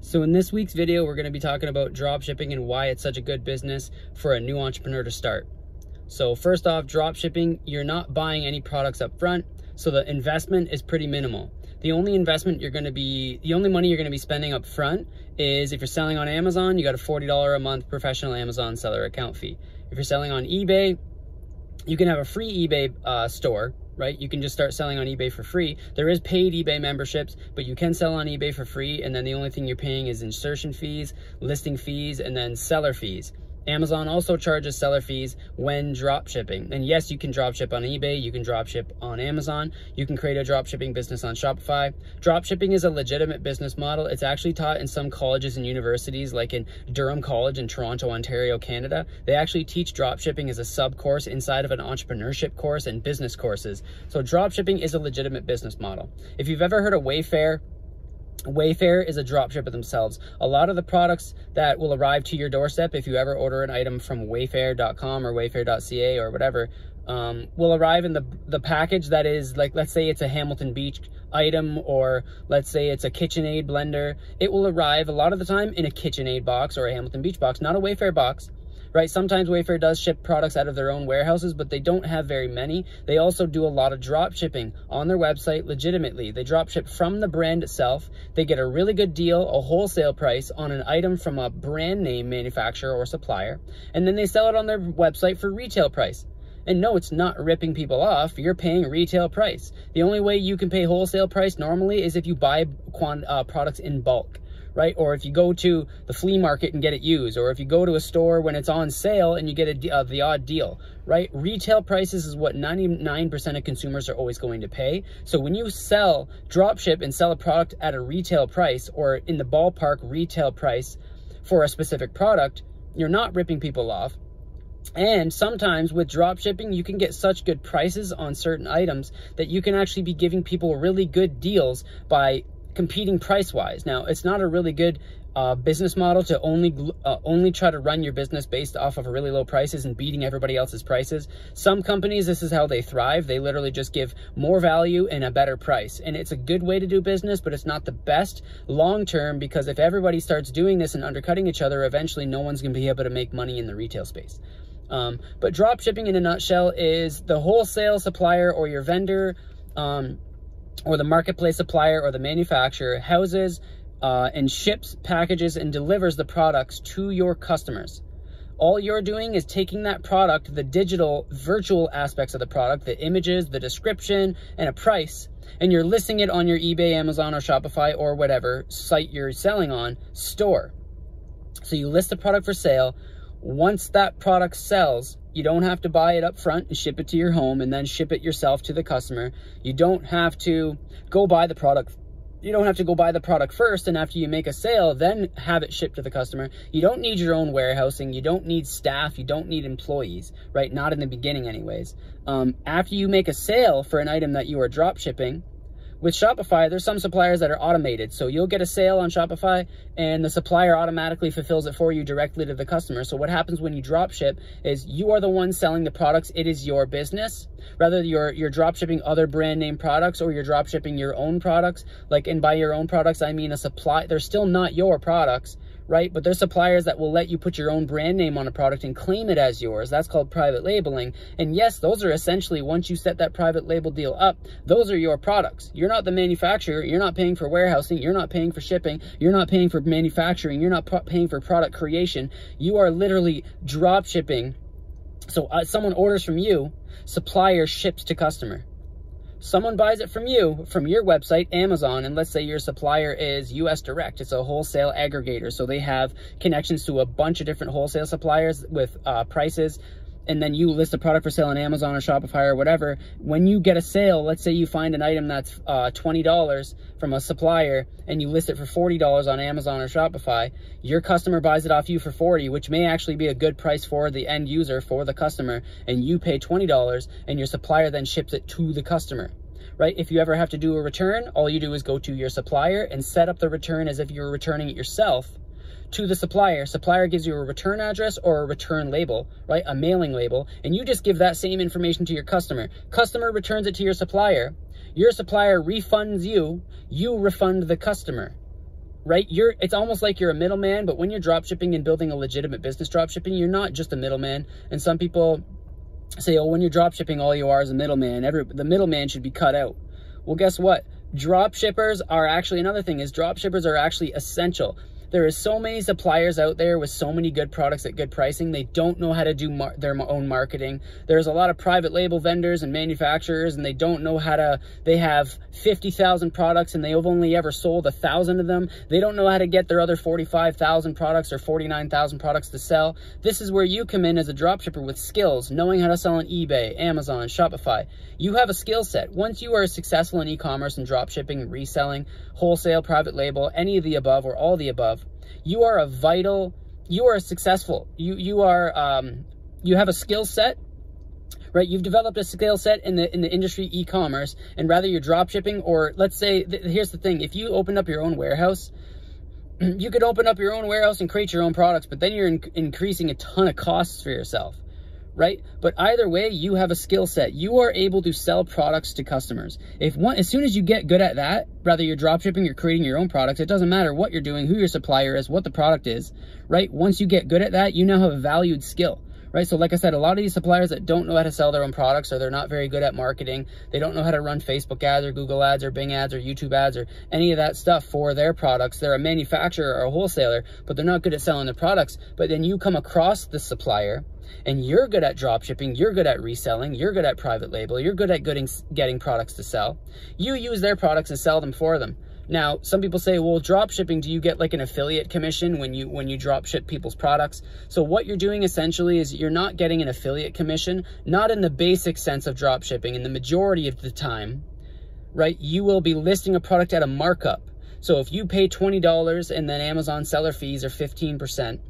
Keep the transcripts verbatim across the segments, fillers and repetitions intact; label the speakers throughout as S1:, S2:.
S1: So in this week's video, we're going to be talking about drop shipping and why it's such a good business for a new entrepreneur to start. So first off, drop shipping, you're not buying any products up front, so the investment is pretty minimal. The only investment you're going to be, the only money you're going to be spending up front is if you're selling on Amazon, you got a forty dollars a month professional Amazon seller account fee. If you're selling on eBay, you can have a free eBay uh, store, right? You can just start selling on eBay for free. There is paid eBay memberships, but you can sell on eBay for free. And then the only thing you're paying is insertion fees, listing fees, and then seller fees. Amazon also charges seller fees when drop shipping. And yes, you can drop ship on eBay, you can drop ship on Amazon, you can create a drop shipping business on Shopify. Drop shipping is a legitimate business model. It's actually taught in some colleges and universities, like in Durham College in Toronto, Ontario, Canada. They actually teach drop shipping as a sub course inside of an entrepreneurship course and business courses. So drop shipping is a legitimate business model. If you've ever heard of Wayfair, Wayfair is a dropshipper themselves. A lot of the products that will arrive to your doorstep, if you ever order an item from wayfair dot com or wayfair dot c a or whatever, um, will arrive in the, the package that is, like, let's say it's a Hamilton Beach item, or let's say it's a KitchenAid blender. It will arrive a lot of the time in a KitchenAid box or a Hamilton Beach box, not a Wayfair box. Right? Sometimes Wayfair does ship products out of their own warehouses, but they don't have very many. They also do a lot of drop shipping on their website legitimately. They drop ship from the brand itself. They get a really good deal, a wholesale price on an item from a brand name manufacturer or supplier, and then they sell it on their website for retail price. And no, it's not ripping people off. You're paying retail price. The only way you can pay wholesale price normally is if you buy quant uh, products in bulk. Right? Or if you go to the flea market and get it used, or if you go to a store when it's on sale and you get a, uh, the odd deal, right? Retail prices is what ninety-nine percent of consumers are always going to pay. So when you sell, drop ship and sell a product at a retail price or in the ballpark retail price for a specific product, you're not ripping people off. And sometimes with drop shipping, you can get such good prices on certain items that you can actually be giving people really good deals by competing price-wise. Now, it's not a really good uh, business model to only uh, only try to run your business based off of really low prices and beating everybody else's prices. Some companies, this is how they thrive. They literally just give more value and a better price. And it's a good way to do business, but it's not the best long-term, because if everybody starts doing this and undercutting each other, eventually no one's going to be able to make money in the retail space. Um, but drop shipping in a nutshell is the wholesale supplier or your vendor, um, or the marketplace supplier or the manufacturer houses uh, and ships packages and delivers the products to your customers. All you're doing is taking that product, the digital virtual aspects of the product, the images, the description, and a price, and you're listing it on your eBay, Amazon, or Shopify, or whatever site you're selling on, store. So you list the product for sale. Once that product sells, you don't have to buy it up front and ship it to your home and then ship it yourself to the customer. You don't have to go buy the product. You don't have to go buy the product first, and after you make a sale, then have it shipped to the customer. You don't need your own warehousing. You don't need staff. You don't need employees, right? Not in the beginning anyways. Um, after you make a sale for an item that you are drop shipping, with Shopify, there's some suppliers that are automated. So you'll get a sale on Shopify and the supplier automatically fulfills it for you directly to the customer. So what happens when you drop ship is you are the one selling the products. It is your business. Rather you're, you're drop shipping other brand name products, or you're drop shipping your own products. Like, and by your own products, I mean a supply. They're still not your products, right? But there's suppliers that will let you put your own brand name on a product and claim it as yours. That's called private labeling. And yes, those are essentially, once you set that private label deal up, those are your products. You're not the manufacturer. You're not paying for warehousing. You're not paying for shipping. You're not paying for manufacturing. You're not paying for product creation. You are literally drop shipping. So uh, someone orders from you, supplier ships to customer. Someone buys it from you, from your website, Amazon, and let's say your supplier is U S Direct. It's a wholesale aggregator. So they have connections to a bunch of different wholesale suppliers with uh, prices. And then you list a product for sale on Amazon or Shopify or whatever. When you get a sale, let's say you find an item that's uh, twenty dollars from a supplier and you list it for forty dollars on Amazon or Shopify, your customer buys it off you for forty dollars, which may actually be a good price for the end user, for the customer, and you pay twenty dollars, and your supplier then ships it to the customer. Right? If you ever have to do a return, all you do is go to your supplier and set up the return as if you were returning it yourself to the supplier. Supplier gives you a return address or a return label, right? A mailing label, and you just give that same information to your customer. Customer returns it to your supplier. Your supplier refunds you. You refund the customer. right? You're, it's almost like you're a middleman, but when you're drop shipping and building a legitimate business drop shipping, you're not just a middleman. And some people say, oh, when you're drop shipping, all you are is a middleman. Every, the middleman should be cut out. Well, guess what? Drop shippers are actually, another thing is drop shippers are actually essential. There is so many suppliers out there with so many good products at good pricing. They don't know how to do mar their own marketing. There's a lot of private label vendors and manufacturers, and they don't know how to, they have fifty thousand products and they've only ever sold a thousand of them. They don't know how to get their other forty-five thousand products or forty-nine thousand products to sell. This is where you come in as a dropshipper with skills, knowing how to sell on eBay, Amazon, Shopify. You have a skill set. Once you are successful in e-commerce and dropshipping, reselling, wholesale, private label, any of the above or all the above, you are a vital, you are successful. You, you are, um, you have a skill set, right? You've developed a skill set in the, in the industry e-commerce, and rather you're drop shipping, or let's say, th here's the thing. If you opened up your own warehouse, you could open up your own warehouse and create your own products, but then you're in increasing a ton of costs for yourself, right? But either way, you have a skill set. You are able to sell products to customers. If one, as soon as you get good at that, whether you're drop shipping, you're creating your own products, it doesn't matter what you're doing, who your supplier is, what the product is, right? Once you get good at that, you now have a valued skill, right? So like I said, a lot of these suppliers that don't know how to sell their own products, or they're not very good at marketing, they don't know how to run Facebook ads or Google ads or Bing ads or YouTube ads or any of that stuff for their products. They're a manufacturer or a wholesaler, but they're not good at selling their products. But then you come across the supplier and you're good at drop shipping, you're good at reselling, you're good at private label, you're good at getting, getting products to sell. You use their products and sell them for them. Now, some people say, well, drop shipping, do you get like an affiliate commission when you when you drop ship people's products? So what you're doing essentially is you're not getting an affiliate commission, not in the basic sense of drop shipping. In the majority of the time, right, you will be listing a product at a markup. So if you pay twenty dollars and then Amazon seller fees are fifteen percent,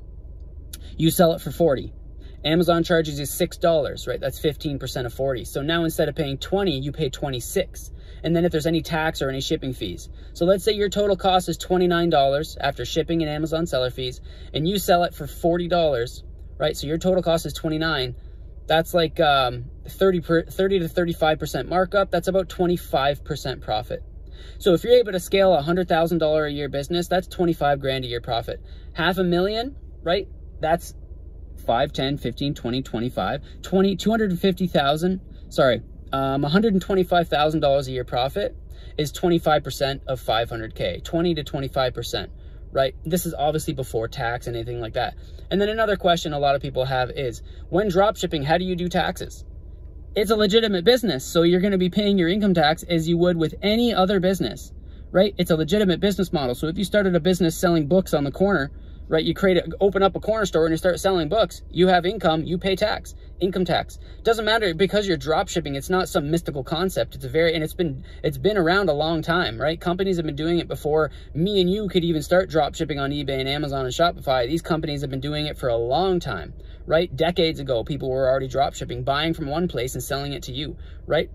S1: you sell it for forty. Amazon charges you six dollars, right? That's fifteen percent of forty. So now instead of paying twenty, you pay twenty-six. And then if there's any tax or any shipping fees. So let's say your total cost is twenty-nine dollars after shipping and Amazon seller fees, and you sell it for forty dollars, right? So your total cost is twenty-nine. That's like um, thirty, per, thirty to thirty-five percent markup. That's about twenty-five percent profit. So if you're able to scale a one hundred thousand dollars a year business, that's twenty-five grand a year profit. Half a million, right? That's five, ten, fifteen, twenty, twenty-five, twenty, two hundred fifty thousand, sorry, um, one hundred twenty-five thousand dollars a year profit is twenty-five percent of five hundred K, twenty to twenty-five percent, right? This is obviously before tax and anything like that. And then another question a lot of people have is, when drop shipping, how do you do taxes? It's a legitimate business, so you're going to be paying your income tax as you would with any other business, right? It's a legitimate business model. So if you started a business selling books on the corner, right, you create a, open up a corner store and you start selling books, you have income, you pay tax, income tax. Doesn't matter, because you're drop shipping, it's not some mystical concept. It's a very, and it's been, it's been around a long time, right? Companies have been doing it before me and you could even start drop shipping on eBay and Amazon and Shopify. These companies have been doing it for a long time, right? Decades ago, people were already drop shipping, buying from one place and selling it to you, right?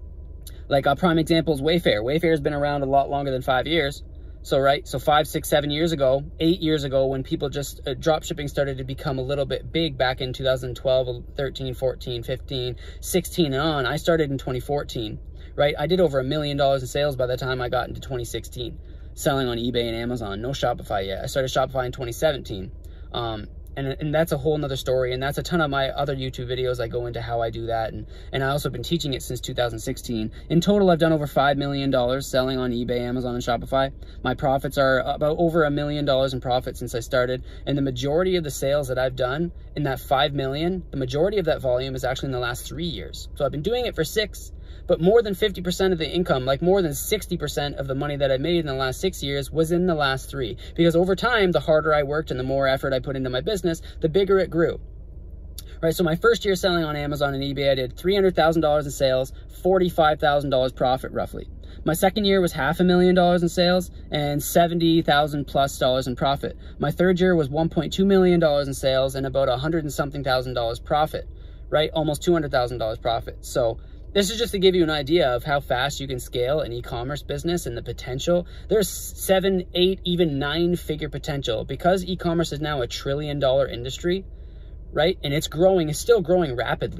S1: Like a prime example is Wayfair. Wayfair has been around a lot longer than five years. So, right, so five, six, seven years ago, eight years ago, when people just, uh, drop shipping started to become a little bit big back in two thousand twelve, thirteen, fourteen, fifteen, sixteen and on, I started in twenty fourteen, right? I did over a million dollars in sales by the time I got into twenty sixteen, selling on eBay and Amazon, no Shopify yet. I started Shopify in twenty seventeen. Um, And, and that's a whole nother story. And that's a ton of my other YouTube videos. I go into how I do that. And, and I also been teaching it since two thousand sixteen. In total, I've done over five million dollars selling on eBay, Amazon, and Shopify. My profits are about over a million dollars in profit since I started. And the majority of the sales that I've done in that five million, the majority of that volume is actually in the last three years. So I've been doing it for six. But more than fifty percent of the income, like more than sixty percent of the money that I made in the last six years was in the last three. Because over time, the harder I worked and the more effort I put into my business, the bigger it grew. Right, so my first year selling on Amazon and eBay, I did three hundred thousand dollars in sales, forty-five thousand dollars profit roughly. My second year was half a million dollars in sales and seventy thousand plus dollars in profit. My third year was one point two million dollars in sales and about a hundred and something thousand dollars profit, right? Almost two hundred thousand dollars profit. So this is just to give you an idea of how fast you can scale an e-commerce business and the potential. There's seven, eight, even nine figure potential because e-commerce is now a trillion dollar industry, right? And it's growing, it's still growing rapidly.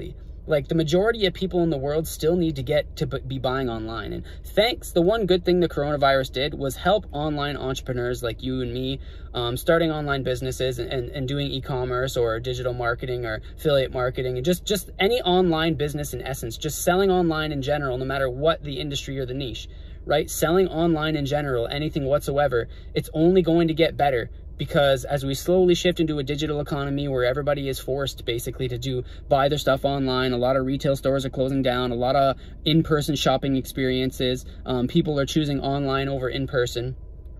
S1: Like the majority of people in the world still need to get to be buying online. And thanks, the one good thing the coronavirus did was help online entrepreneurs like you and me um, starting online businesses and, and, and doing e-commerce or digital marketing or affiliate marketing and just, just any online business in essence, just selling online in general, no matter what the industry or the niche, right? Selling online in general, anything whatsoever, it's only going to get better. Because as we slowly shift into a digital economy where everybody is forced basically to do buy their stuff online, a lot of retail stores are closing down, a lot of in-person shopping experiences, um, people are choosing online over in-person.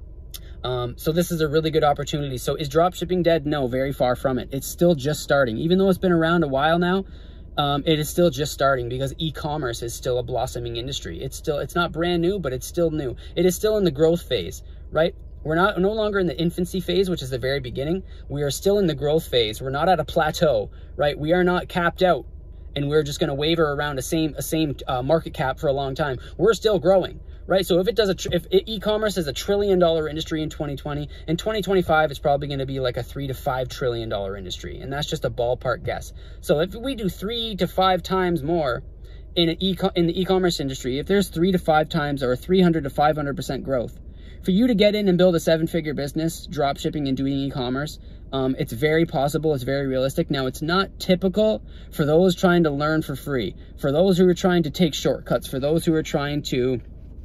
S1: Um, so this is a really good opportunity. So is dropshipping dead? No, very far from it. It's still just starting. Even though it's been around a while now, um, it is still just starting because e-commerce is still a blossoming industry. It's still, it's not brand new, but it's still new. It is still in the growth phase, right? We're not no longer in the infancy phase, which is the very beginning. We are still in the growth phase. We're not at a plateau, right? We are not capped out and we're just going to waver around a same a same uh, market cap for a long time. We're still growing, right? So if it does a tr if e-commerce is a trillion dollar industry in twenty twenty, in twenty twenty-five it's probably going to be like a three to five trillion dollar industry, and that's just a ballpark guess. So if we do three to five times more in an e in the e-commerce industry, if there's three to five times or three hundred to five hundred percent growth. For you to get in and build a seven-figure business, drop shipping and doing e-commerce, um, it's very possible, it's very realistic. Now, it's not typical for those trying to learn for free, for those who are trying to take shortcuts, for those who are trying to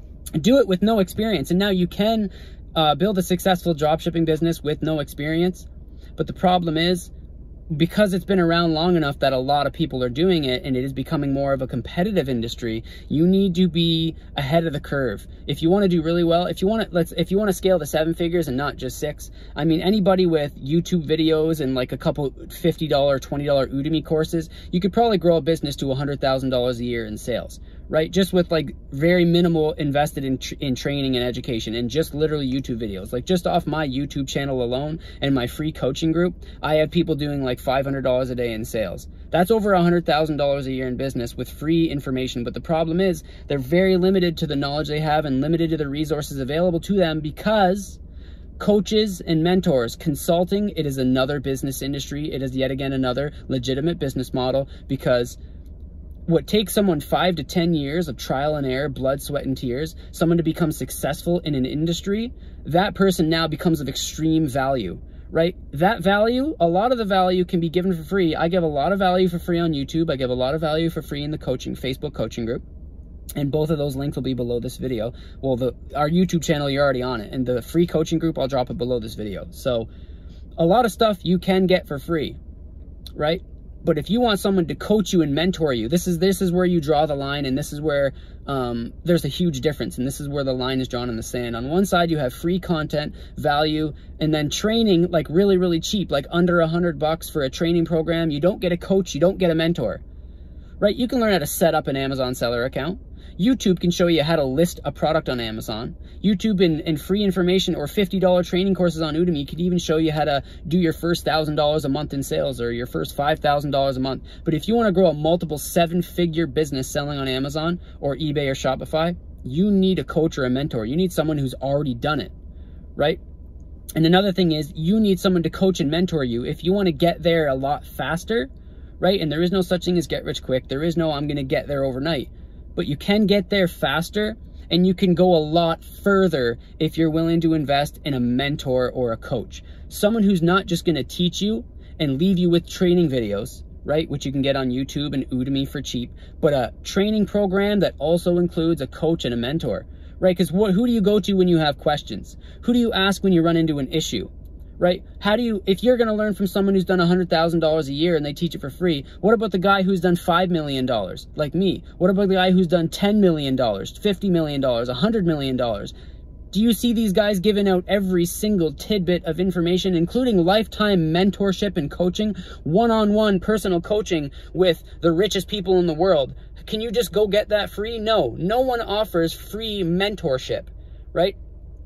S1: do it with no experience. And now you can uh, build a successful drop shipping business with no experience. But the problem is, because it's been around long enough that a lot of people are doing it and it is becoming more of a competitive industry, you need to be ahead of the curve. If you want to do really well, if you want to, let's, if you want to scale to seven figures and not just six, I mean, anybody with YouTube videos and like a couple fifty dollar, twenty dollar Udemy courses, you could probably grow a business to one hundred thousand dollars a year in sales, right? Just with like very minimal invested in, tr in training and education and just literally YouTube videos. Like just off my YouTube channel alone and my free coaching group, I have people doing like five hundred dollars a day in sales. That's over one hundred thousand dollars a year in business with free information. But the problem is they're very limited to the knowledge they have and limited to the resources available to them because coaches and mentors, consulting, it is another business industry. It is yet again another legitimate business model because what takes someone five to ten years of trial and error, blood, sweat, and tears, someone to become successful in an industry, that person now becomes of extreme value, right? That value, a lot of the value can be given for free. I give a lot of value for free on YouTube. I give a lot of value for free in the coaching, Facebook coaching group. And both of those links will be below this video. Well, the our YouTube channel, you're already on it. And the free coaching group, I'll drop it below this video. So a lot of stuff you can get for free, right? But if you want someone to coach you and mentor you, this is this is where you draw the line, and this is where um, there's a huge difference, and this is where the line is drawn in the sand. On one side, you have free content, value, and then training, like really, really cheap, like under a hundred bucks for a training program. You don't get a coach, you don't get a mentor, right? You can learn how to set up an Amazon seller account. YouTube can show you how to list a product on Amazon. YouTube and, and free information or fifty dollar training courses on Udemy could even show you how to do your first one thousand dollars a month in sales or your first five thousand dollars a month. But if you want to grow a multiple seven-figure business selling on Amazon or eBay or Shopify, you need a coach or a mentor. You need someone who's already done it, right? And another thing is you need someone to coach and mentor you if you want to get there a lot faster, right? And there is no such thing as get rich quick. There is no I'm going to get there overnight. But you can get there faster and you can go a lot further if you're willing to invest in a mentor or a coach. Someone who's not just going to teach you and leave you with training videos, right? Which you can get on YouTube and Udemy for cheap, but a training program that also includes a coach and a mentor, right? Because what, who do you go to when you have questions? Who do you ask when you run into an issue? Right? How do you, if you're going to learn from someone who's done one hundred thousand dollars a year and they teach it for free, what about the guy who's done five million dollars, like me? What about the guy who's done ten million dollars, fifty million dollars, one hundred million dollars? Do you see these guys giving out every single tidbit of information, including lifetime mentorship and coaching, one-on-one personal coaching with the richest people in the world? Can you just go get that free? No, no one offers free mentorship, right?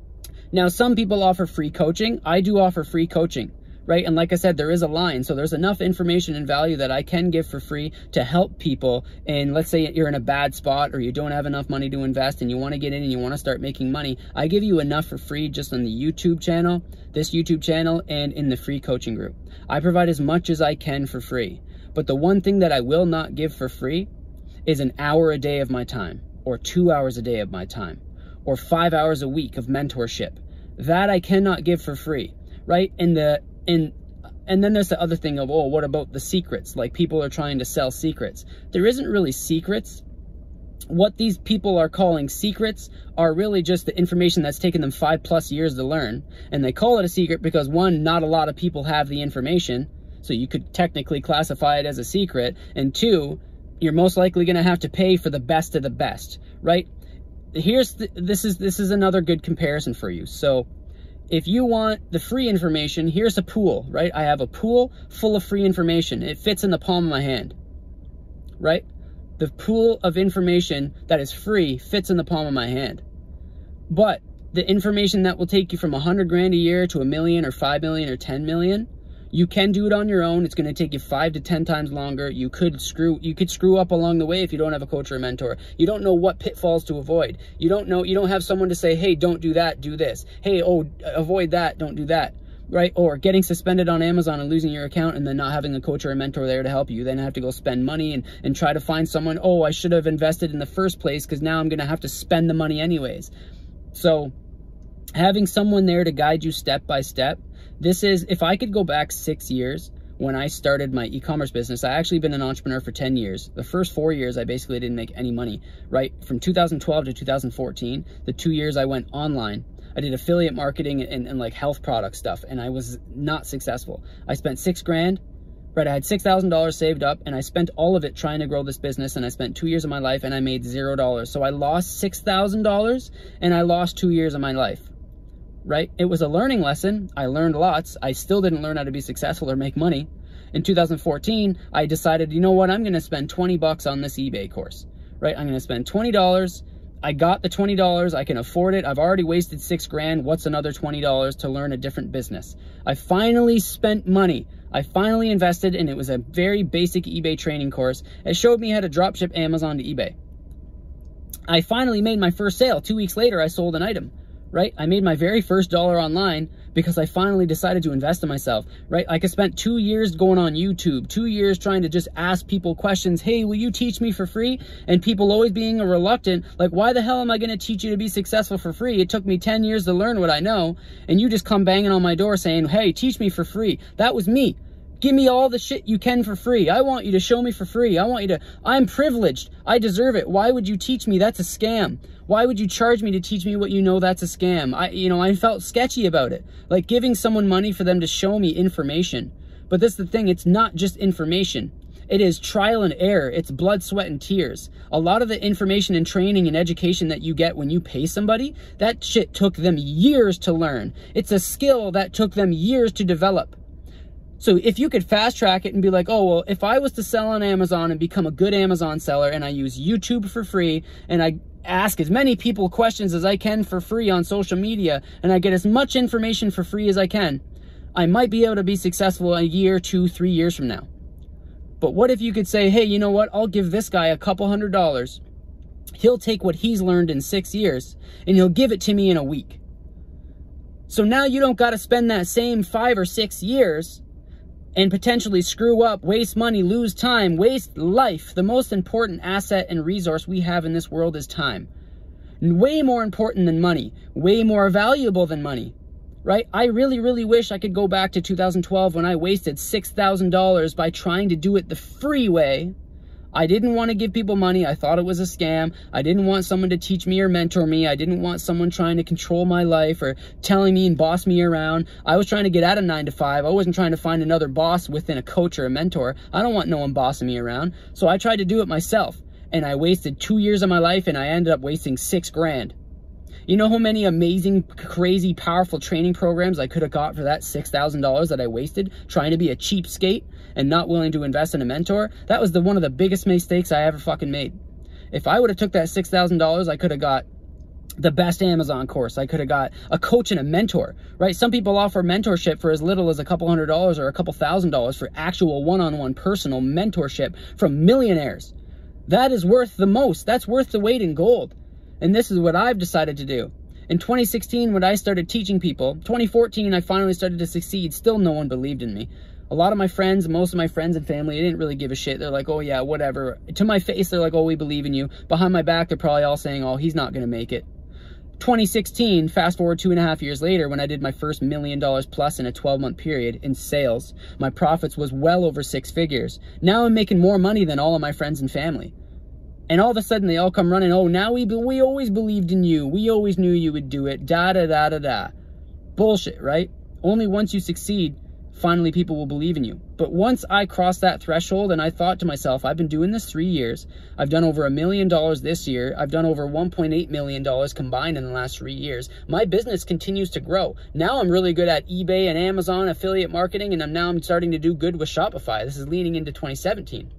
S1: Now, some people offer free coaching. I do offer free coaching, right? And like I said, there is a line. So there's enough information and value that I can give for free to help people. And let's say you're in a bad spot or you don't have enough money to invest and you want to get in and you want to start making money. I give you enough for free just on the YouTube channel, this YouTube channel, and in the free coaching group. I provide as much as I can for free. But the one thing that I will not give for free is an hour a day of my time, or two hours a day of my time, or five hours a week of mentorship. That I cannot give for free, right? And the and and then there's the other thing of, oh, what about the secrets? Like, people are trying to sell secrets. There isn't really secrets. What these people are calling secrets are really just the information that's taken them five plus years to learn. And they call it a secret because, one, not a lot of people have the information, so you could technically classify it as a secret. And two, you're most likely going to have to pay for the best of the best, right? Here's the, this is this is another good comparison for you. So if you want the free information, here's a pool, right? I have a pool full of free information. It fits in the palm of my hand, right? The pool of information that is free fits in the palm of my hand. But the information that will take you from a hundred grand a year to a million or five million or ten million, you can do it on your own. It's going to take you five to ten times longer. You could screw, you could screw up along the way if you don't have a coach or a mentor. You don't know what pitfalls to avoid. You don't know, you don't have someone to say, hey, don't do that, do this. Hey, oh, avoid that, don't do that. Right? Or getting suspended on Amazon and losing your account and then not having a coach or a mentor there to help you. Then have to go spend money and, and try to find someone, oh, I should have invested in the first place because now I'm going to have to spend the money anyways. So having someone there to guide you step by step, this is, if I could go back six years when I started my e-commerce business, I actually been an entrepreneur for ten years. The first four years, I basically didn't make any money, right? From two thousand twelve to two thousand fourteen, the two years I went online, I did affiliate marketing and, and like health product stuff, and I was not successful. I spent six grand, right? I had six thousand dollars saved up, and I spent all of it trying to grow this business, and I spent two years of my life, and I made zero dollars. So I lost six thousand dollars, and I lost two years of my life. Right? It was a learning lesson. I learned lots. I still didn't learn how to be successful or make money. In two thousand fourteen, I decided, you know what? I'm going to spend twenty bucks on this eBay course, right? I'm going to spend twenty dollars. I got the twenty dollars. I can afford it. I've already wasted six grand. What's another twenty dollars to learn a different business? I finally spent money. I finally invested, and it was a very basic eBay training course. It showed me how to dropship Amazon to eBay. I finally made my first sale. Two weeks later, I sold an item. Right? I made my very first dollar online because I finally decided to invest in myself, right? Like, I spent two years going on YouTube, two years trying to just ask people questions. Hey, will you teach me for free? And people always being reluctant, like, why the hell am I going to teach you to be successful for free? It took me ten years to learn what I know. And you just come banging on my door saying, hey, teach me for free. That was me. Give me all the shit you can for free. I want you to show me for free. I want you to, I'm privileged. I deserve it. Why would you teach me? That's a scam. Why would you charge me to teach me what you know? That's a scam. I, you know, I felt sketchy about it. Like giving someone money for them to show me information. But that's the thing. It's not just information. It is trial and error. It's blood, sweat, and tears. A lot of the information and training and education that you get when you pay somebody, that shit took them years to learn. It's a skill that took them years to develop. So if you could fast track it and be like, oh, well, if I was to sell on Amazon and become a good Amazon seller, and I use YouTube for free, and I ask as many people questions as I can for free on social media, and I get as much information for free as I can, I might be able to be successful a year, two, three years from now. But what if you could say, hey, you know what? I'll give this guy a couple hundred dollars. He'll take what he's learned in six years, and he'll give it to me in a week. So now you don't got to spend that same five or six years and potentially screw up, waste money, lose time, waste life. The most important asset and resource we have in this world is time. Way more important than money, way more valuable than money, right? I really, really wish I could go back to two thousand twelve when I wasted six thousand dollars by trying to do it the free way. I didn't want to give people money. I thought it was a scam. I didn't want someone to teach me or mentor me. I didn't want someone trying to control my life or telling me and boss me around. I was trying to get out of nine to five. I wasn't trying to find another boss within a coach or a mentor. I don't want no one bossing me around. So I tried to do it myself, and I wasted two years of my life, and I ended up wasting six grand. You know how many amazing, crazy, powerful training programs I could have got for that six thousand dollars that I wasted trying to be a cheapskate and not willing to invest in a mentor? That was the one of the biggest mistakes I ever fucking made. If I would have took that six thousand dollars, I could have got the best Amazon course. I could have got a coach and a mentor, right? Some people offer mentorship for as little as a couple hundred dollars or a couple thousand dollars for actual one-on-one personal mentorship from millionaires. That is worth the most. That's worth the weight in gold. And this is what I've decided to do. In twenty sixteen, when I started teaching people, twenty fourteen, I finally started to succeed. Still, no one believed in me. A lot of my friends, most of my friends and family, they didn't really give a shit. They're like, oh yeah, whatever. To my face, they're like, oh, we believe in you. Behind my back, they're probably all saying, oh, he's not going to make it. twenty sixteen, fast forward two and a half years later, when I did my first million dollars plus in a twelve month period in sales, my profits was well over six figures. Now I'm making more money than all of my friends and family. And all of a sudden they all come running, oh, now we, we always believed in you. We always knew you would do it. Da, da, da, da, da. Bullshit, right? Only once you succeed, finally people will believe in you. But once I crossed that threshold and I thought to myself, I've been doing this three years. I've done over a million dollars this year. I've done over one point eight million dollars combined in the last three years. My business continues to grow. Now I'm really good at eBay and Amazon affiliate marketing, and I'm now I'm starting to do good with Shopify. This is leaning into twenty seventeen.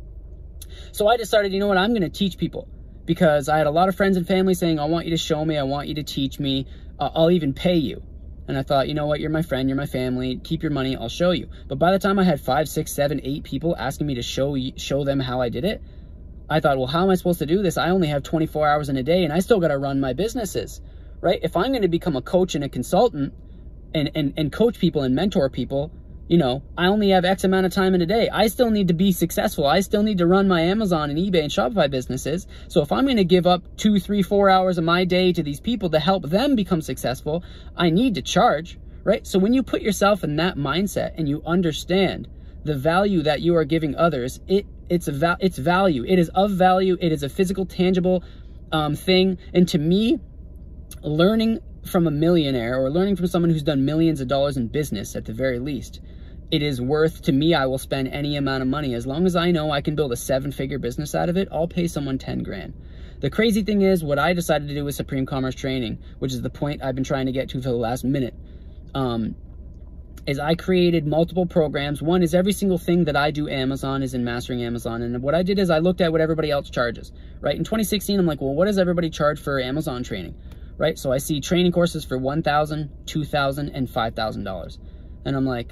S1: So I decided, you know what, I'm going to teach people, because I had a lot of friends and family saying, I want you to show me, I want you to teach me, uh, I'll even pay you. And I thought, you know what, you're my friend, you're my family, keep your money, I'll show you. But by the time I had five, six, seven, eight people asking me to show show them how I did it, I thought, well, how am I supposed to do this? I only have twenty-four hours in a day and I still got to run my businesses, right? If I'm going to become a coach and a consultant and, and, and coach people and mentor people, you know, I only have X amount of time in a day. I still need to be successful. I still need to run my Amazon and eBay and Shopify businesses. So if I'm going to give up two, three, four hours of my day to these people to help them become successful, I need to charge, right? So when you put yourself in that mindset and you understand the value that you are giving others, it it's a val it's value. It is of value. It is a physical, tangible um, thing. And to me, learning from a millionaire or learning from someone who's done millions of dollars in business at the very least, it is worth, to me, I will spend any amount of money. As long as I know I can build a seven figure business out of it, I'll pay someone ten grand. The crazy thing is, what I decided to do with Supreme Commerce Training, which is the point I've been trying to get to for the last minute, um, is I created multiple programs. One is every single thing that I do Amazon is in Mastering Amazon. And what I did is I looked at what everybody else charges, right? In twenty sixteen, I'm like, well, what does everybody charge for Amazon training, right? So I see training courses for one thousand dollars, two thousand dollars, and five thousand dollars. And I'm like,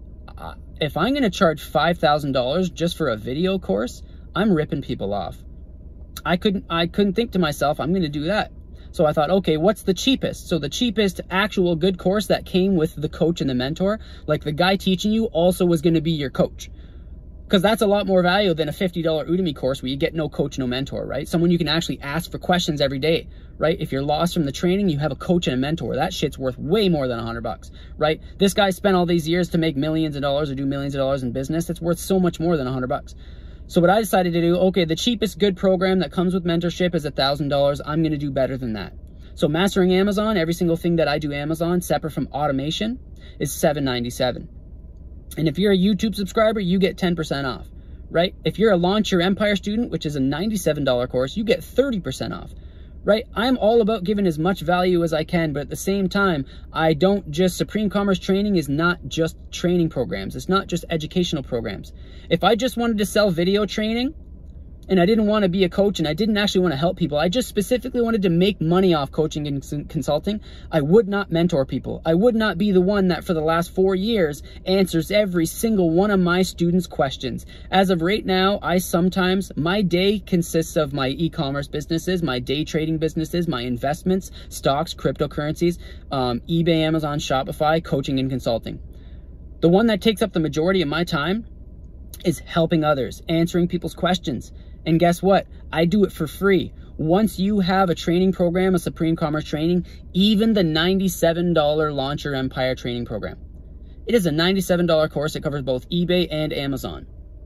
S1: if I'm going to charge five thousand dollars just for a video course, I'm ripping people off. I couldn't, I couldn't think to myself, I'm going to do that. So I thought, okay, what's the cheapest? So the cheapest actual good course that came with the coach and the mentor, like the guy teaching you also was going to be your coach. Because that's a lot more value than a fifty dollar Udemy course where you get no coach, no mentor, right? Someone you can actually ask for questions every day, right? If you're lost from the training, you have a coach and a mentor. That shit's worth way more than a hundred bucks, right? This guy spent all these years to make millions of dollars or do millions of dollars in business. It's worth so much more than a hundred bucks. So what I decided to do, okay, the cheapest good program that comes with mentorship is a thousand dollars. I'm going to do better than that. So Mastering Amazon, every single thing that I do Amazon, separate from automation, is seven ninety-seven. And if you're a YouTube subscriber, you get ten percent off, right? If you're a Launch Your Empire student, which is a ninety-seven dollar course, you get thirty percent off, right? I'm all about giving as much value as I can, but at the same time, I don't just, Supreme Commerce Training is not just training programs. It's not just educational programs. If I just wanted to sell video training, and I didn't want to be a coach and I didn't actually want to help people, I just specifically wanted to make money off coaching and consulting, I would not mentor people. I would not be the one that for the last four years answers every single one of my students' questions. As of right now, I sometimes, my day consists of my e-commerce businesses, my day trading businesses, my investments, stocks, cryptocurrencies, um, eBay, Amazon, Shopify, coaching and consulting. The one that takes up the majority of my time is helping others, answering people's questions. And guess what? I do it for free. Once you have a training program, a Supreme Commerce Training, even the ninety-seven dollar Launch Your Empire training program. It is a ninety-seven dollar course. It covers both eBay and Amazon.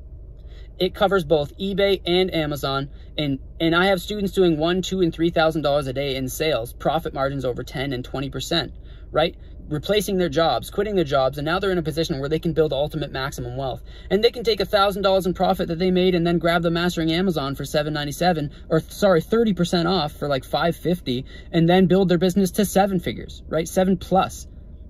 S1: It covers both eBay and Amazon. And, and I have students doing one, two, and three thousand dollars a day in sales, profit margins over ten and twenty percent, right? Replacing their jobs, quitting their jobs, and now they're in a position where they can build ultimate maximum wealth. And they can take a thousand dollars in profit that they made and then grab the Mastering Amazon for seven ninety-seven, or sorry, thirty percent off for like five fifty, and then build their business to seven figures, right? Seven plus.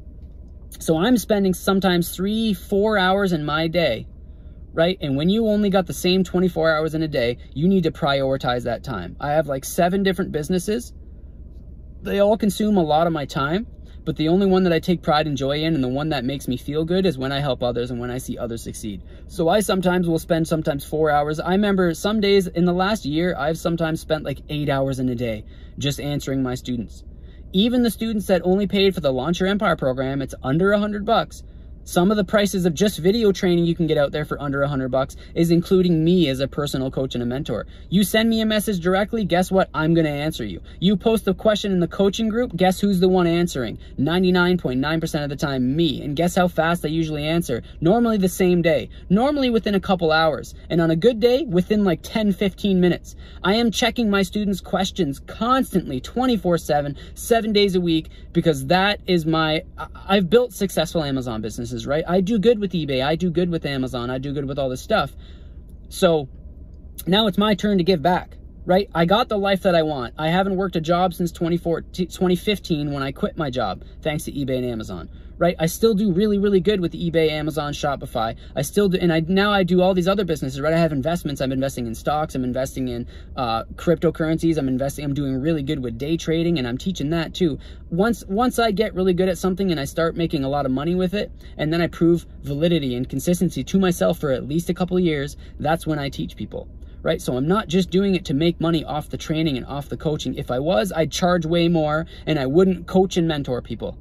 S1: So I'm spending sometimes three, four hours in my day, right? And when you only got the same twenty-four hours in a day, you need to prioritize that time. I have like seven different businesses. They all consume a lot of my time. But the only one that I take pride and joy in, and the one that makes me feel good, is when I help others and when I see others succeed. So I sometimes will spend sometimes four hours. I remember some days in the last year, I've sometimes spent like eight hours in a day just answering my students. Even the students that only paid for the Launch Your Empire program, it's under a hundred bucks. Some of the prices of just video training you can get out there for under a hundred bucks is including me as a personal coach and a mentor. You send me a message directly, guess what? I'm going to answer you. You post a question in the coaching group, guess who's the one answering? ninety-nine point nine percent of the time, me. And guess how fast I usually answer? Normally the same day. Normally within a couple hours. And on a good day, within like ten, fifteen minutes. I am checking my students' questions constantly, twenty-four seven, seven days a week, because that is my, I've built successful Amazon businesses. Right? I do good with eBay. I do good with Amazon. I do good with all this stuff. So now it's my turn to give back, right? I got the life that I want. I haven't worked a job since twenty fifteen when I quit my job, thanks to eBay and Amazon, right? I still do really, really good with eBay, Amazon, Shopify. I still do, and I now I do all these other businesses, right? I have investments. I'm investing in stocks. I'm investing in uh, cryptocurrencies. I'm investing, I'm doing really good with day trading, and I'm teaching that too. Once, once I get really good at something and I start making a lot of money with it, and then I prove validity and consistency to myself for at least a couple of years, that's when I teach people. Right? So I'm not just doing it to make money off the training and off the coaching. If I was, I'd charge way more and I wouldn't coach and mentor people.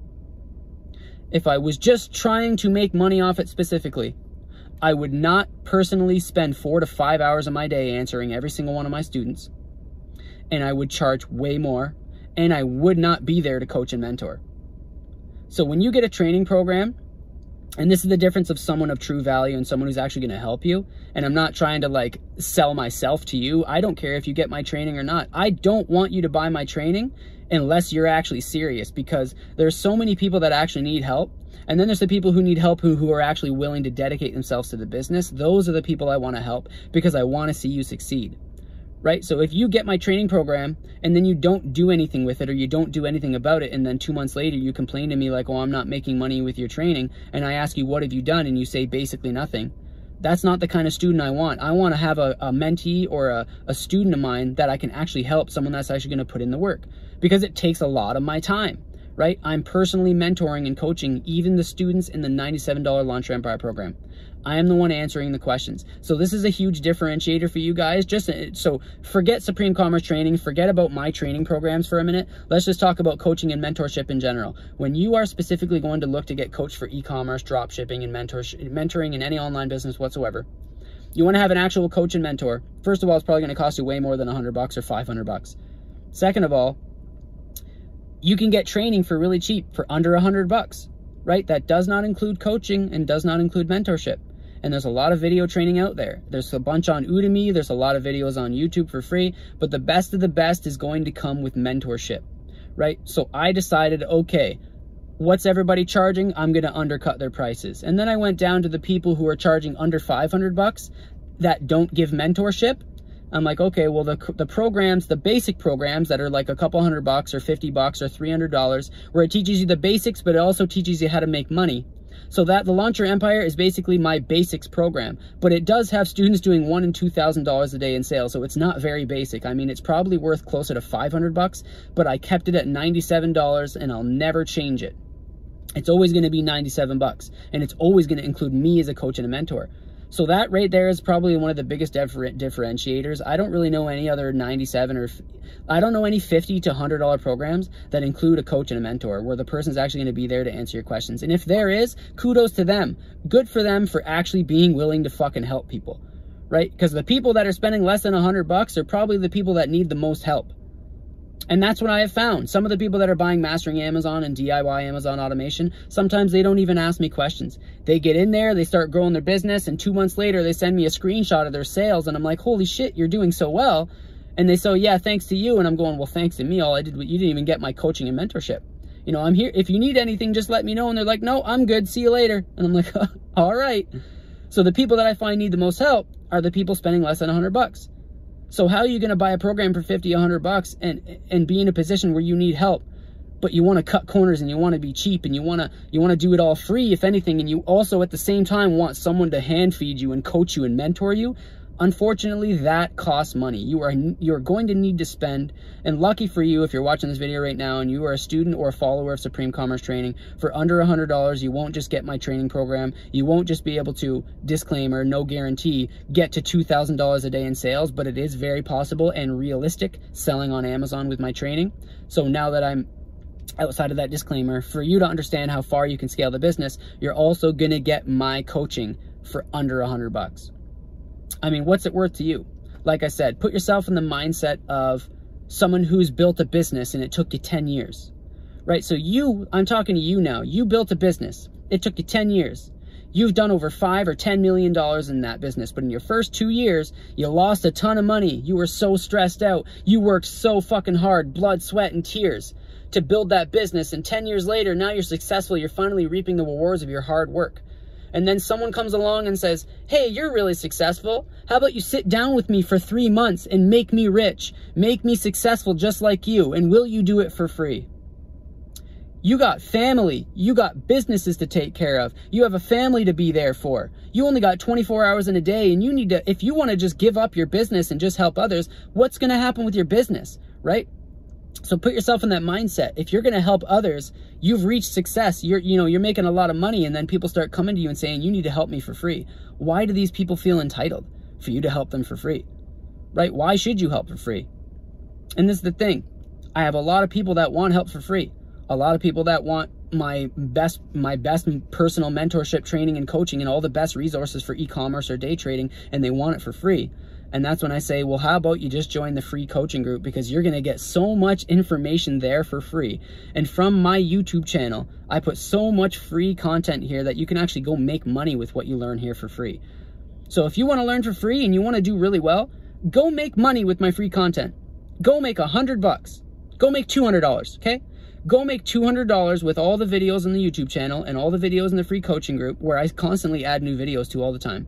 S1: If I was just trying to make money off it specifically, I would not personally spend four to five hours of my day answering every single one of my students. And I would charge way more, and I would not be there to coach and mentor. So when you get a training program, and this is the difference of someone of true value and someone who's actually going to help you. And I'm not trying to like sell myself to you. I don't care if you get my training or not. I don't want you to buy my training unless you're actually serious, because there's so many people that actually need help. And then there's the people who need help who, who are actually willing to dedicate themselves to the business. Those are the people I want to help because I want to see you succeed. Right? So if you get my training program and then you don't do anything with it, or you don't do anything about it, and then two months later you complain to me like, oh, I'm not making money with your training, and I ask you, what have you done? And you say basically nothing. That's not the kind of student I want. I want to have a, a mentee or a, a student of mine that I can actually help, someone that's actually going to put in the work, because it takes a lot of my time. Right? I'm personally mentoring and coaching even the students in the ninety-seven dollar Launch Your Empire program. I am the one answering the questions. So this is a huge differentiator for you guys. Just so forget Supreme Commerce Training, forget about my training programs for a minute. Let's just talk about coaching and mentorship in general. When you are specifically going to look to get coached for e-commerce, drop shipping, and mentorship, mentoring in any online business whatsoever, you want to have an actual coach and mentor. First of all, it's probably going to cost you way more than a hundred bucks or five hundred bucks. Second of all, you can get training for really cheap for under a hundred bucks, right? That does not include coaching and does not include mentorship. And there's a lot of video training out there. There's a bunch on Udemy. There's a lot of videos on YouTube for free, but the best of the best is going to come with mentorship, right? So I decided, okay, what's everybody charging? I'm going to undercut their prices. And then I went down to the people who are charging under five hundred bucks that don't give mentorship. I'm like, okay, well, the, the programs, the basic programs that are like a couple hundred bucks or fifty bucks or three hundred dollars, where it teaches you the basics, but it also teaches you how to make money. So that the Launch Your Empire is basically my basics program, but it does have students doing one and two thousand dollars a day in sales. So it's not very basic. I mean, it's probably worth closer to five hundred bucks, but I kept it at ninety-seven dollars and I'll never change it. It's always going to be ninety-seven bucks, and it's always going to include me as a coach and a mentor. So that right there is probably one of the biggest differ differentiators. I don't really know any other ninety-seven or I don't know any fifty to a hundred dollar programs that include a coach and a mentor where the person's actually going to be there to answer your questions. And if there is, kudos to them. Good for them for actually being willing to fucking help people, right? Because the people that are spending less than a hundred bucks are probably the people that need the most help. And that's what I have found. Some of the people that are buying Mastering Amazon and D I Y Amazon automation, sometimes they don't even ask me questions. They get in there, they start growing their business, and two months later, they send me a screenshot of their sales, and I'm like, holy shit, you're doing so well. And they say, yeah, thanks to you. And I'm going, well, thanks to me. All I did, you didn't even get my coaching and mentorship. You know, I'm here. If you need anything, just let me know. And they're like, no, I'm good. See you later. And I'm like, all right. So the people that I find need the most help are the people spending less than a hundred bucks. So how are you going to buy a program for fifty, a hundred bucks and, and be in a position where you need help, but you want to cut corners and you want to be cheap and you want to, you want to do it all free, if anything, and you also at the same time want someone to hand feed you and coach you and mentor you? Unfortunately, that costs money. You are, you're going to need to spend, and lucky for you, if you're watching this video right now and you are a student or a follower of Supreme Commerce Training, for under a hundred dollars, you won't just get my training program. You won't just be able to, disclaimer, no guarantee, get to two thousand dollars a day in sales, but it is very possible and realistic selling on Amazon with my training. So now that I'm outside of that disclaimer, for you to understand how far you can scale the business, you're also gonna get my coaching for under a hundred bucks. I mean, what's it worth to you? Like I said, put yourself in the mindset of someone who's built a business and it took you ten years, right? So you, I'm talking to you now, you built a business. It took you ten years. You've done over five or ten million dollars in that business, but in your first two years, you lost a ton of money. You were so stressed out. You worked so fucking hard, blood, sweat, and tears to build that business. And ten years later, now you're successful. You're finally reaping the rewards of your hard work. And then someone comes along and says, hey, you're really successful. How about you sit down with me for three months and make me rich, make me successful just like you, and will you do it for free? You got family, you got businesses to take care of. You have a family to be there for. You only got twenty-four hours in a day, and you need to, if you want to just give up your business and just help others, what's going to happen with your business, right? So put yourself in that mindset. If you're going to help others, you've reached success. You're, you know, you're making a lot of money, and then people start coming to you and saying, you need to help me for free. Why do these people feel entitled for you to help them for free, right? Why should you help for free? And this is the thing. I have a lot of people that want help for free. A lot of people that want my best, my best personal mentorship, training, and coaching, and all the best resources for e-commerce or day trading, and they want it for free. And that's when I say, well, how about you just join the free coaching group, because you're going to get so much information there for free. And from my YouTube channel, I put so much free content here that you can actually go make money with what you learn here for free. So if you want to learn for free and you want to do really well, go make money with my free content. Go make a hundred bucks. Go make two hundred dollars, okay? Go make two hundred dollars with all the videos on the YouTube channel and all the videos in the free coaching group, where I constantly add new videos to all the time.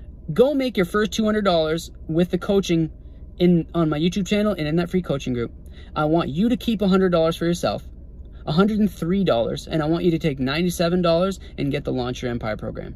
S1: Go make your first two hundred dollars with the coaching in on my YouTube channel and in that free coaching group. I want you to keep one hundred dollars for yourself, one hundred three dollars, and I want you to take ninety-seven dollars and get the Launch Your Empire program.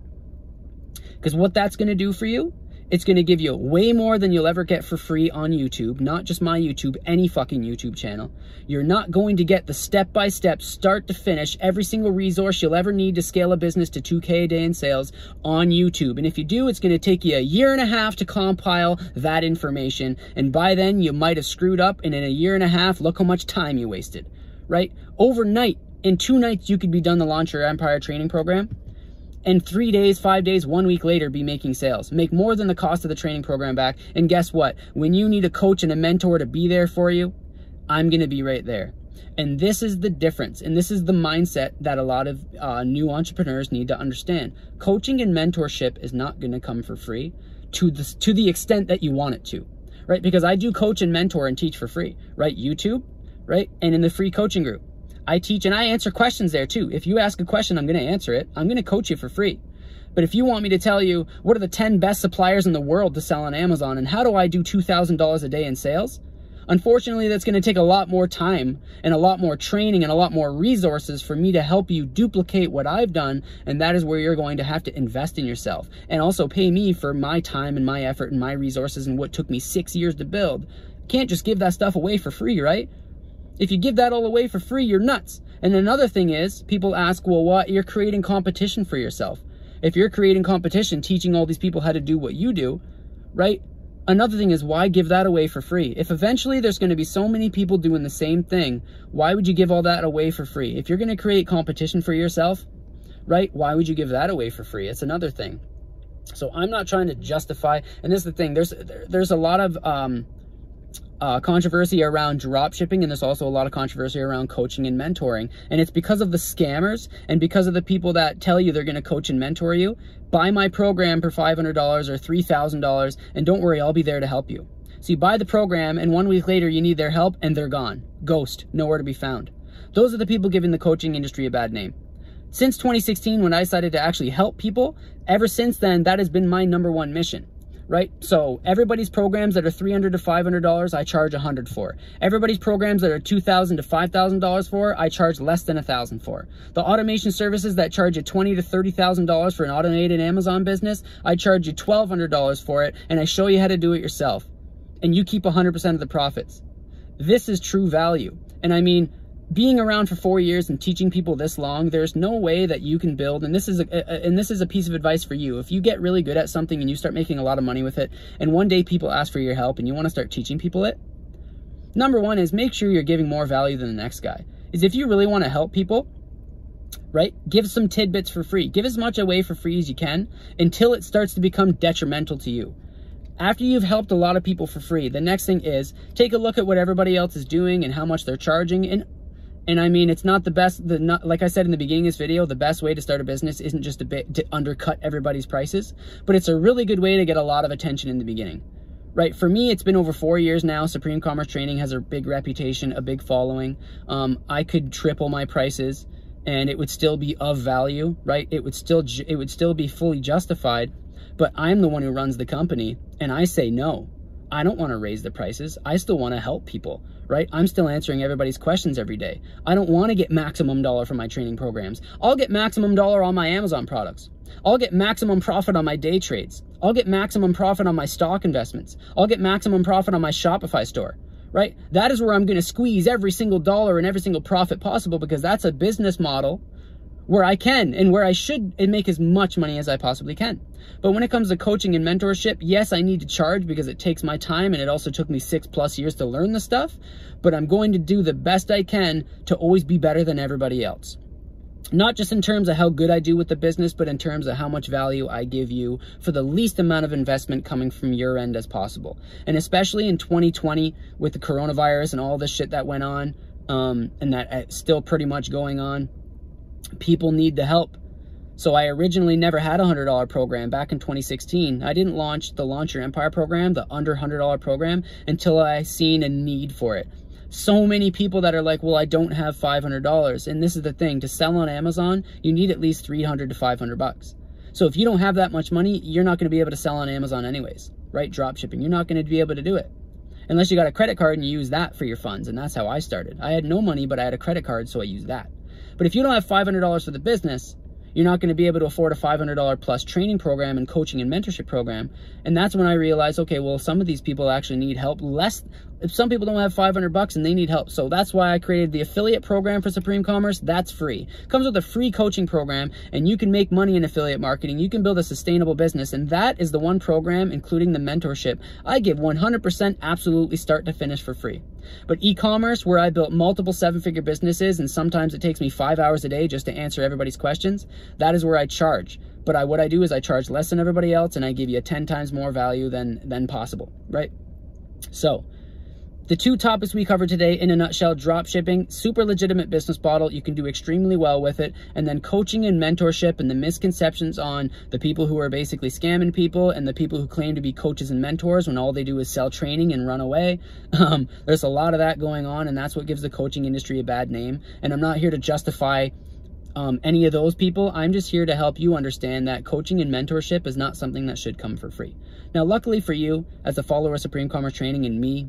S1: Because what that's going to do for you, it's going to give you way more than you'll ever get for free on YouTube, not just my YouTube, any fucking YouTube channel. You're not going to get the step-by-step, start to finish, every single resource you'll ever need to scale a business to two K a day in sales on YouTube. And if you do, it's going to take you a year and a half to compile that information. And by then, you might have screwed up. And in a year and a half, look how much time you wasted, right? Overnight, in two nights, you could be done the Launch Your Empire training program. And three days, five days, one week later, be making sales. Make more than the cost of the training program back. And guess what? When you need a coach and a mentor to be there for you, I'm going to be right there. And this is the difference. And this is the mindset that a lot of uh, new entrepreneurs need to understand. Coaching and mentorship is not going to come for free to the, to the extent that you want it to, right? Because I do coach and mentor and teach for free, right? YouTube, right? And in the free coaching group. I teach and I answer questions there too. If you ask a question, I'm going to answer it. I'm going to coach you for free. But if you want me to tell you what are the ten best suppliers in the world to sell on Amazon and how do I do two thousand dollars a day in sales, unfortunately, that's going to take a lot more time and a lot more training and a lot more resources for me to help you duplicate what I've done. And that is where you're going to have to invest in yourself and also pay me for my time and my effort and my resources and what took me six years to build. You can't just give that stuff away for free, right? If you give that all away for free, you're nuts. And another thing is, people ask, well, what? You're creating competition for yourself. If you're creating competition, teaching all these people how to do what you do, right? Another thing is, why give that away for free? If eventually there's going to be so many people doing the same thing, why would you give all that away for free? If you're going to create competition for yourself, right? Why would you give that away for free? It's another thing. So I'm not trying to justify, and this is the thing, there's, there's a lot of, um, Uh, controversy around drop shipping, and there's also a lot of controversy around coaching and mentoring, and it's because of the scammers and because of the people that tell you they're going to coach and mentor you. Buy my program for five hundred dollars or three thousand dollars, and don't worry, I'll be there to help you. So you buy the program, and one week later you need their help, and they're gone. Ghost, nowhere to be found. Those are the people giving the coaching industry a bad name. Since twenty sixteen, when I decided to actually help people, ever since then, that has been my number one mission. Right? So everybody's programs that are three hundred to five hundred dollars, I charge one hundred for. Everybody's programs that are two thousand to five thousand dollars for, I charge less than one thousand for. The automation services that charge you twenty to thirty thousand dollars for an automated Amazon business, I charge you twelve hundred dollars for it, and I show you how to do it yourself. And you keep one hundred percent of the profits. This is true value. And I mean, being around for four years and teaching people this long, there's no way that you can build, and this is a, a and this is a piece of advice for you. If you get really good at something and you start making a lot of money with it, and one day people ask for your help and you want to start teaching people it, number one is make sure you're giving more value than the next guy. is if you really want to help people, right, give some tidbits for free. Give as much away for free as you can until it starts to become detrimental to you. After you've helped a lot of people for free, the next thing is take a look at what everybody else is doing and how much they're charging. And and I mean, it's not the best, the not, like I said in the beginning of this video, the best way to start a business isn't just a bit to undercut everybody's prices, but it's a really good way to get a lot of attention in the beginning. Right, for me, it's been over four years now. Supreme Commerce Training has a big reputation, a big following. Um, I could triple my prices and it would still be of value, right? It would still, it would still be fully justified, but I'm the one who runs the company and I say no. I don't want to raise the prices. I still want to help people, right? I'm still answering everybody's questions every day. I don't want to get maximum dollar from my training programs. I'll get maximum dollar on my Amazon products. I'll get maximum profit on my day trades. I'll get maximum profit on my stock investments. I'll get maximum profit on my Shopify store, right? That is where I'm going to squeeze every single dollar and every single profit possible, because that's a business model where I can and where I should make as much money as I possibly can. But when it comes to coaching and mentorship, yes, I need to charge because it takes my time and it also took me six plus years to learn the stuff, but I'm going to do the best I can to always be better than everybody else. Not just in terms of how good I do with the business, but in terms of how much value I give you for the least amount of investment coming from your end as possible. And especially in twenty twenty with the coronavirus and all this shit that went on, um, and that uh, still pretty much going on, people need the help. So I originally never had a one hundred dollar program back in twenty sixteen. I didn't launch the Launch Your Empire program, the under one hundred dollar program, until I seen a need for it. So many people that are like, well, I don't have five hundred dollars. And this is the thing, to sell on Amazon, you need at least three hundred to five hundred bucks. So if you don't have that much money, you're not going to be able to sell on Amazon anyways, right? Drop shipping, you're not going to be able to do it. Unless you got a credit card and you use that for your funds. And that's how I started. I had no money, but I had a credit card, so I used that. But if you don't have five hundred dollars for the business, you're not going to be able to afford a five hundred dollar plus training program and coaching and mentorship program. And that's when I realized, okay, well, some of these people actually need help less. If some people don't have five hundred bucks and they need help. So that's why I created the affiliate program for Supreme Commerce. That's free. Comes with a free coaching program, and you can make money in affiliate marketing. You can build a sustainable business. And that is the one program, including the mentorship, I give one hundred percent absolutely start to finish for free. But e-commerce, where I built multiple seven-figure businesses, and sometimes it takes me five hours a day just to answer everybody's questions, that is where I charge. But I, what I do is I charge less than everybody else, and I give you ten times more value than, than possible, right? So the two topics we covered today in a nutshell: drop shipping, super legitimate business model. You can do extremely well with it. And then coaching and mentorship and the misconceptions on the people who are basically scamming people and the people who claim to be coaches and mentors when all they do is sell training and run away. Um, there's a lot of that going on, and that's what gives the coaching industry a bad name. And I'm not here to justify um, any of those people. I'm just here to help you understand that coaching and mentorship is not something that should come for free. Now, luckily for you, as a follower of Supreme Commerce Training and me,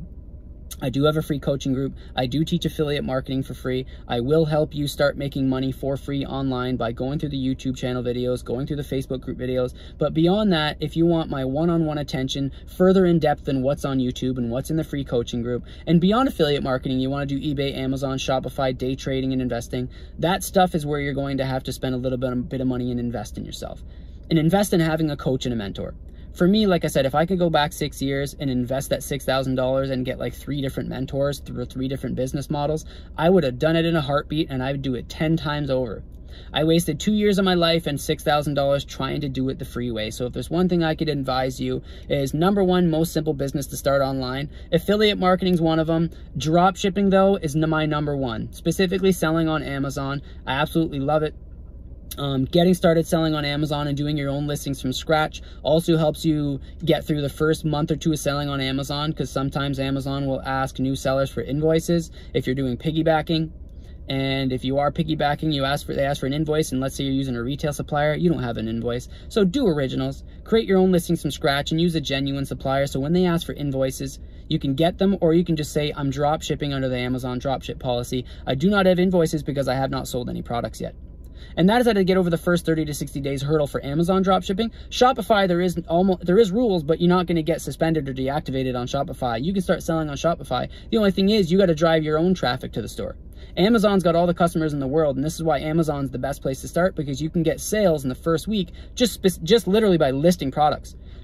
S1: I do have a free coaching group. I do teach affiliate marketing for free. I will help you start making money for free online by going through the YouTube channel videos, going through the Facebook group videos. But beyond that, if you want my one-on-one attention, further in depth than what's on YouTube and what's in the free coaching group, and beyond affiliate marketing, you want to do eBay, Amazon, Shopify, day trading, and investing, that stuff is where you're going to have to spend a little bit, a bit of money and invest in yourself. And invest in having a coach and a mentor. For me, like I said, if I could go back six years and invest that six thousand dollars and get like three different mentors through three different business models, I would have done it in a heartbeat, and I would do it ten times over. I wasted two years of my life and six thousand dollars trying to do it the free way. So if there's one thing I could advise you is, number one, most simple business to start online. Affiliate marketing is one of them. Drop shipping, though, is my number one. Specifically selling on Amazon. I absolutely love it. Um, getting started selling on Amazon and doing your own listings from scratch also helps you get through the first month or two of selling on Amazon, because sometimes Amazon will ask new sellers for invoices if you're doing piggybacking. And if you are piggybacking, you ask for they ask for an invoice, and let's say you're using a retail supplier, you don't have an invoice. So do originals, create your own listings from scratch, and use a genuine supplier. So when they ask for invoices, you can get them, or you can just say, I'm drop shipping under the Amazon dropship policy. I do not have invoices because I have not sold any products yet. And that is how to get over the first thirty to sixty days hurdle for Amazon dropshipping. Shopify, there is almost there is rules, but you're not going to get suspended or deactivated on Shopify. You can start selling on Shopify. The only thing is you got to drive your own traffic to the store. Amazon's got all the customers in the world, and this is why Amazon's the best place to start, because you can get sales in the first week just just literally by listing products.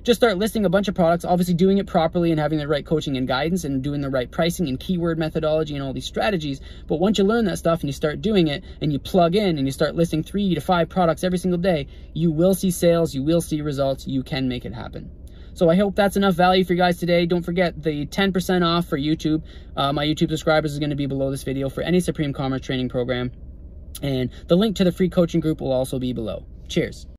S1: just start listing a bunch of products, obviously doing it properly and having the right coaching and guidance and doing the right pricing and keyword methodology and all these strategies. But once you learn that stuff and you start doing it and you plug in and you start listing three to five products every single day, you will see sales, you will see results, you can make it happen. So I hope that's enough value for you guys today. Don't forget the ten percent off for YouTube. Uh, my YouTube subscribers is going to be below this video for any Supreme Commerce training program. And the link to the free coaching group will also be below. Cheers.